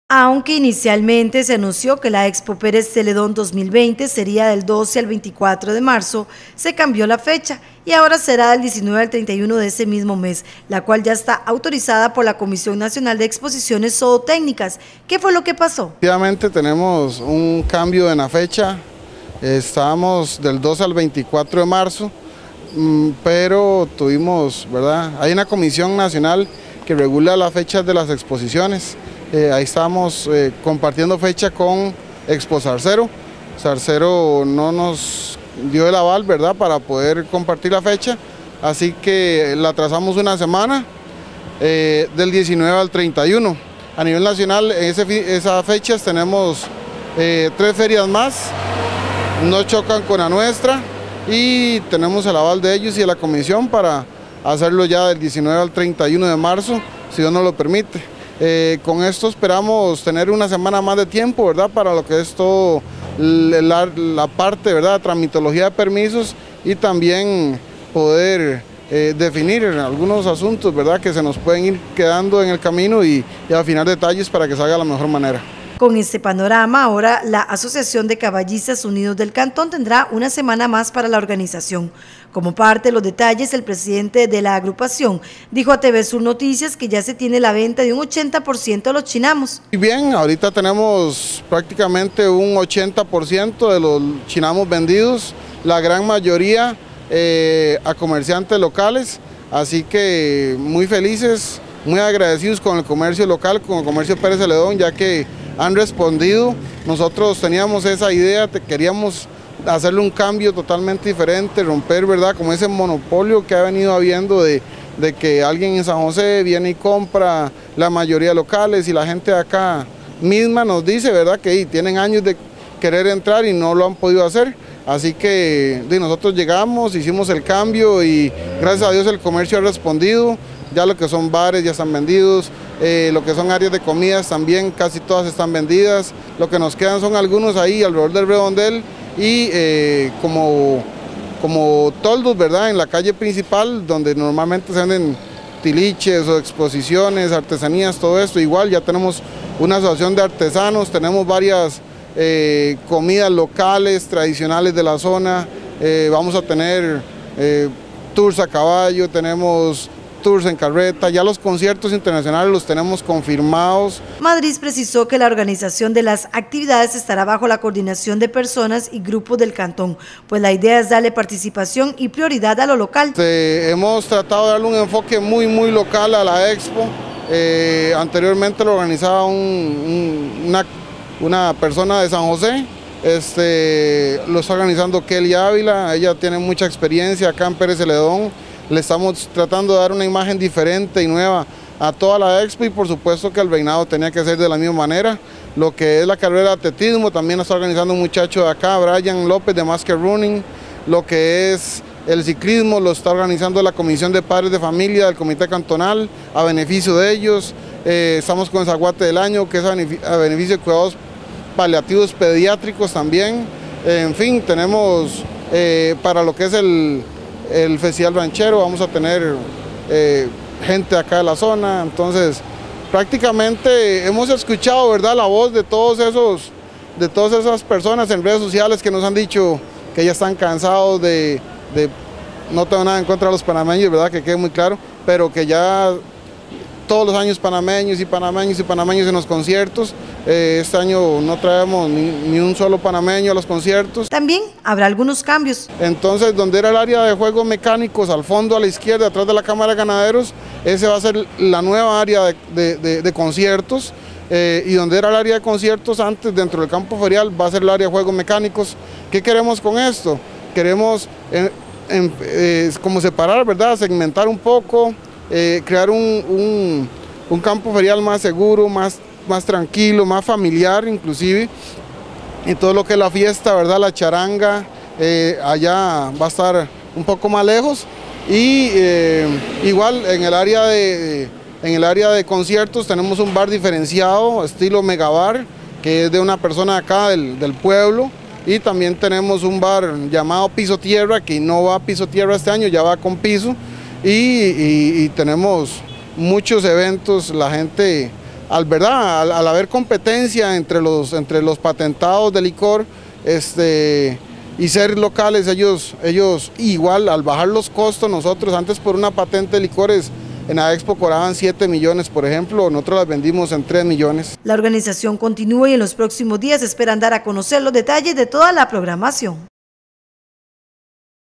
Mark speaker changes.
Speaker 1: Aunque inicialmente se anunció que la Expo Pérez Celedón 2020 sería del 12 al 24 de marzo, se cambió la fecha y ahora será del 19 al 31 de ese mismo mes, la cual ya está autorizada por la Comisión Nacional de Exposiciones Zootécnicas. ¿Qué fue lo que pasó?
Speaker 2: Efectivamente tenemos un cambio en la fecha, estábamos del 12 al 24 de marzo, pero tuvimos, ¿verdad? Hay una Comisión Nacional que regula las fechas de las exposiciones. Ahí estamos compartiendo fecha con Expo Zarcero. Zarcero no nos dio el aval, ¿verdad?, para poder compartir la fecha, así que la trazamos una semana, del 19 al 31. A nivel nacional, en esas fechas tenemos 3 ferias más, no chocan con la nuestra y tenemos el aval de ellos y de la comisión para hacerlo ya del 19 al 31 de marzo, si Dios nos lo permite. Con esto esperamos tener una semana más de tiempo, ¿verdad?, para lo que es todo la parte, ¿verdad?, de tramitología de permisos y también poder definir algunos asuntos, ¿verdad?, que se nos pueden ir quedando en el camino y afinar detalles para que salga de la mejor manera.
Speaker 1: Con este panorama, ahora la Asociación de Caballistas Unidos del Cantón tendrá una semana más para la organización. Como parte de los detalles, el presidente de la agrupación dijo a TV Sur Noticias que ya se tiene la venta de un 80% de los chinamos.
Speaker 2: Y bien, ahorita tenemos prácticamente un 80% de los chinamos vendidos, la gran mayoría a comerciantes locales, así que muy felices, muy agradecidos con el comercio local, con el comercio Pérez Celedón, ya que han respondido. Nosotros teníamos esa idea, queríamos hacerle un cambio totalmente diferente, romper, ¿verdad?, como ese monopolio que ha venido habiendo de que alguien en San José viene y compra la mayoría locales y la gente de acá misma nos dice, ¿verdad?, que tienen años de querer entrar y no lo han podido hacer. Así que nosotros llegamos, hicimos el cambio y gracias a Dios el comercio ha respondido. Ya lo que son bares ya están vendidos, lo que son áreas de comidas también casi todas están vendidas. Lo que nos quedan son algunos ahí alrededor del redondel y como toldos, ¿verdad?, en la calle principal donde normalmente se venden tiliches o exposiciones, artesanías, todo esto. Igual ya tenemos una asociación de artesanos, tenemos varias comidas locales, tradicionales de la zona, vamos a tener tours a caballo, tenemos tours en carreta, ya los conciertos internacionales los tenemos confirmados.
Speaker 1: Madrid precisó que la organización de las actividades estará bajo la coordinación de personas y grupos del cantón, pues la idea es darle participación y prioridad a lo local.
Speaker 2: Hemos tratado de darle un enfoque muy local a la expo. Anteriormente lo organizaba una persona de San José, lo está organizando Kelly Ávila, ella tiene mucha experiencia acá en Pérez Celedón. Le estamos tratando de dar una imagen diferente y nueva a toda la expo y por supuesto que el reinado tenía que ser de la misma manera. Lo que es la carrera de atletismo también lo está organizando un muchacho de acá, Brian López de Masker Running. Lo que es el ciclismo lo está organizando la Comisión de Padres de Familia del Comité Cantonal a beneficio de ellos. Estamos con el Zaguate del Año, que es a beneficio de cuidados paliativos pediátricos también. En fin, tenemos para lo que es el Festival Ranchero, vamos a tener gente acá de la zona, entonces prácticamente hemos escuchado, ¿verdad?, la voz de todas esas personas en redes sociales que nos han dicho que ya están cansados no tengo nada en contra de los panameños, ¿verdad?, que quede muy claro, pero que ya todos los años panameños en los conciertos. Este año no traemos ni un solo panameño a los conciertos.
Speaker 1: También habrá algunos cambios.
Speaker 2: Entonces, donde era el área de juegos mecánicos, al fondo a la izquierda, atrás de la Cámara de Ganaderos, ese va a ser la nueva área de conciertos. Y donde era el área de conciertos antes, dentro del campo ferial, va a ser el área de juegos mecánicos. ¿Qué queremos con esto? Queremos como separar, ¿verdad?, segmentar un poco, crear un campo ferial más seguro, más tranquilo, más familiar inclusive, y todo lo que es la fiesta, ¿verdad?, la charanga, allá va a estar un poco más lejos y igual en el área de conciertos tenemos un bar diferenciado, estilo megabar, que es de una persona acá del pueblo, y también tenemos un bar llamado Piso Tierra, que no va a piso tierra este año, ya va con piso, y tenemos muchos eventos, la gente al haber competencia entre los patentados de licor y ser locales, ellos igual al bajar los costos, nosotros antes por una patente de licores en la Expo cobraban 7 millones, por ejemplo, nosotros las vendimos en 3 millones.
Speaker 1: La organización continúa y en los próximos días esperan dar a conocer los detalles de toda la programación.